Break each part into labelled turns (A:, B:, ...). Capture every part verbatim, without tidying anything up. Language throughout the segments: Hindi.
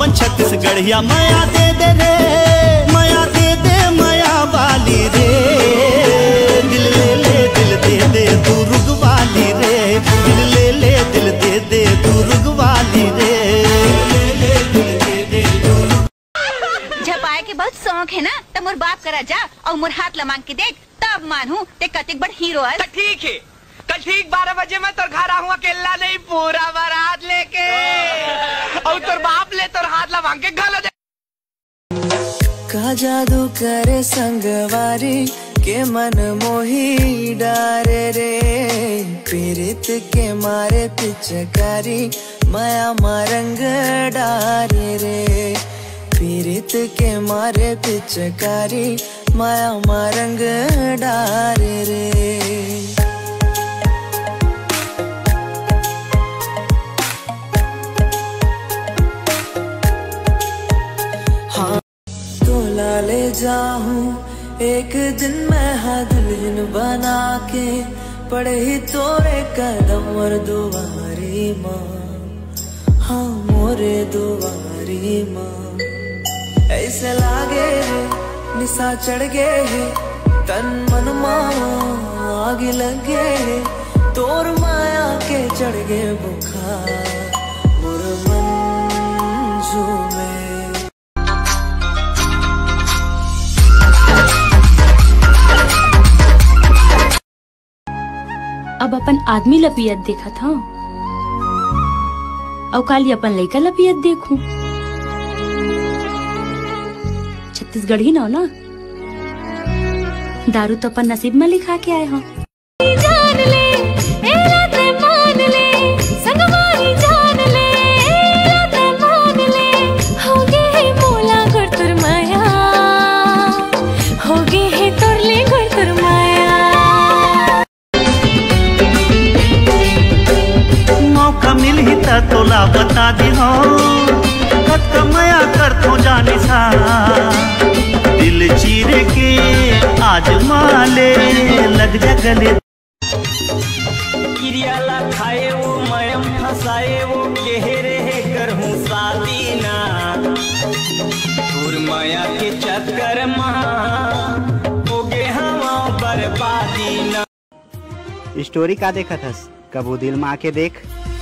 A: अपन छत्तीसगढ़िया माया दे दे रे, माया दे दे माया वाली रे, दिल ले ले दिल दे दे तू रुगवाली रे, दिल ले ले दिल दे दे तू रुगवाली रे, ले ले दिल दे दे तू।
B: जब आए के बहुत शौक है ना तो मोर बाप करा जा और मोर हाथ लमांग के देख तब मानू ते कतिक बड़ हीरो है।
C: ठीक है, कल ठीक बारह बजे मैं तोर घर आऊंगा, अकेला नहीं पूरा बारात लेके, और तोर बाप ले तोर हाथ लमांग के गल दे।
D: का जादू करे संगवारी के मन मोही डारे रे, पीरित के मारे पिचकारी माया मारंग डारे रे, पीरित के मारे पिचकारी माया मारंग डारे रे। हाँ तोला ले जाऊं एक दिन मैं हाँ दुल्हन बना के, पड़े ही तोरे कदम और दुआरी माँ, हाँ मोरे दुआरी माँ। ऐसे लागे है निशा चढ़ गए है, तन मन माँ आगे लगे है, तोर माया के चढ़ गए बुखार मोर मन झूमे।
E: अब अपन आदमी लपियत देखा था और काली अपन लड़का लपियत देखूं। छत्तीसगढ़ी ना ना, दारू तो अपन नसीब में लिखा के आए हो।
F: जान ले एलाते मान ले संगवारी जान ले एलाते मान ले, होगे है मोला गुरतुर माया, होगे है तोरले गुरतुर माया।
A: मौका मिल ही ता तोला बता दी हो, कत कमाया कर तो जानी सा, दिल चीर के आज माले लग जा गले।
C: किरियाला खाए वो मयम फसाए वो गहरे करहूं शादी ना, तोर माया के चक्कर में हो गे हम बर्बादी ना।
G: स्टोरी का देखा थस, कबू दिल में आके देख।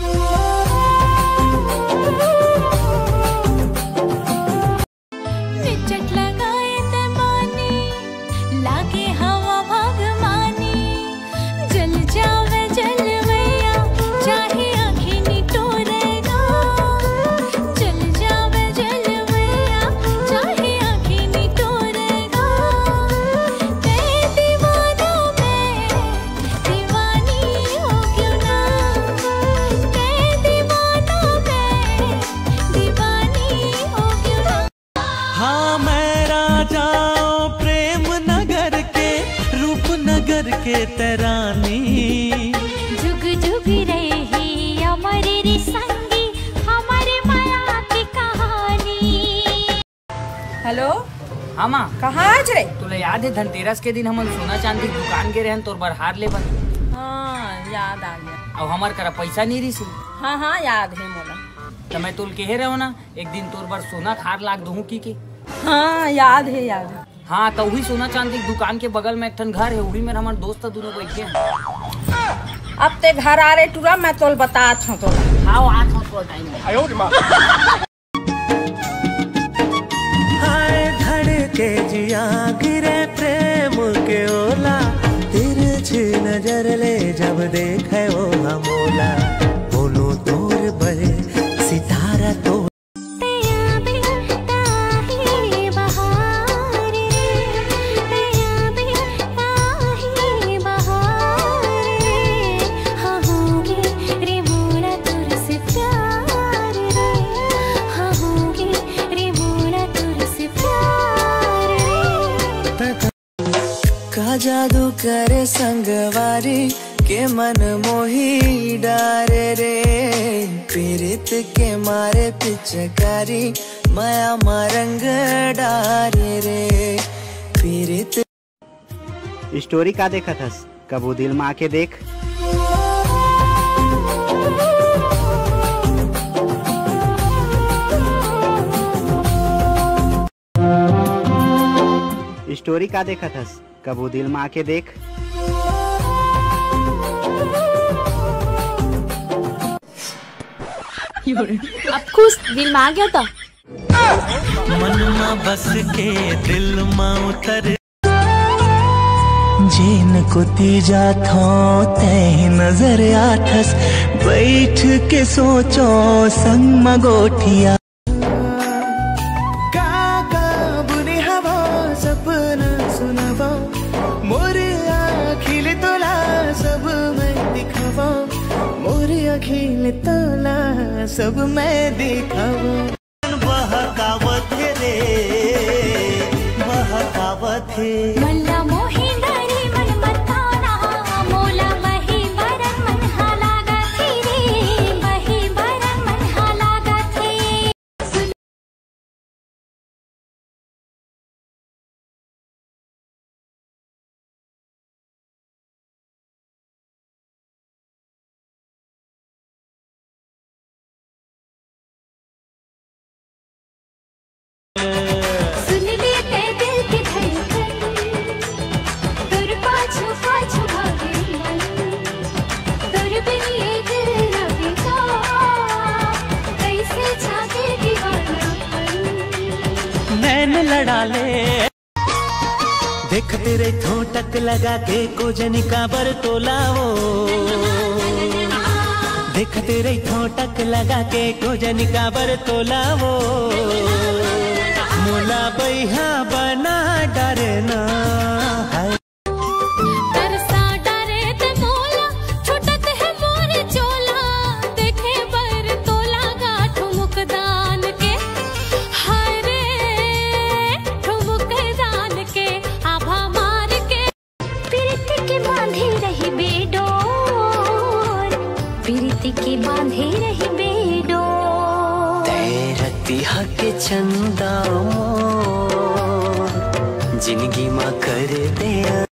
F: लागे हवा भगवानी, जल जावे जलवैया चाहे आँखें निटोरेगा, जल जावे जलवैया चाहे आँखें निटोरेगा। तेरे दीवाना में दीवानी हो क्यों ना, तेरे दीवाना में दीवानी हो क्यों ना।
A: हाँ मैं राजा नगर के तरानी,
F: जुग जुग रही हमारे रे संगी हमारे माया की कहानी।
H: हेलो
C: हाँ माँ
H: कहाँ आज रे?
C: तुला याद है धनतेरस के दिन हम सोना चांदी की दुकान गए रहन, तोर बरहार ले बन।
H: हाँ याद आ गया।
C: अब हमार करा पैसा नहीं रही।
H: हाँ हाँ याद है मोला।
C: तो मैं तुल कहे रहो ना एक दिन तोर बर सोना खार लाग दूँ की के।
H: हाँ याद है याद है।
C: हाँ तो वही सोना चांदी की दुकान के बगल में एक ठन घर है, वही में हमारे दोस्त दोनों बैठे हैं।
H: अब ते घर आ रहे टूरा मैं तोल बता हूँ तो।
C: हाँ आज हम तो टाइम
D: हाय धड़के जिया गिरे प्रेम के ओला, तिरछी नजर ले जब देखे वो हमोला, बोलो तोर बड़े सितारा तो का जादू करे संगवारी के मन मोही डारे रे, पीरित के मारे पिचकारी माया मारंग डारे रे, पीरित।
G: स्टोरी का देखा थस, कबू दिल में आके देख। स्टोरी का देखा था कबू दिल में आके देख।
F: अब खुश दिल में आ गया था।
D: मन में बस के दिल में उतर जेन को तीजा थो ते नजर आथस बैठ के सोचो संग मगोठिया काका बुनी हवा सपना सुनावा मोरे आखिल तोला सब मैं दिखावा मोरे आखिल तोला सब मैं दिखावा
A: बहकावत रे बहकावत है
F: मल्ला मोही डरी मन मताना मोला बही बरन मन हालागा थी रे बही बरन मन हालागा थी। सुन लिए ते दिल की धड़कन तुर पाछू पाछू भागे मन तुर बिन ये दिल रविका कैसे जागे दीवानापन।
D: नैन लड़ा ले देख तेरे ठोटक लगा के को जनिका बर तोलाओ देख तेरे ठोटक लगा के को जनिका बर तोलाओ मोला बैहा बना डरना है
F: तरसा डरे ते मोला छुटत है मोर चोला देखे बर तोला गा ठुमुक दान के हाय रे ठुमुक दान के आभा मार के प्रीति के बांधे रही बेडोर प्रीति के बांधे रही बेडोर
D: तेरती हक चंदा मोर जिंदगी माँ कर दे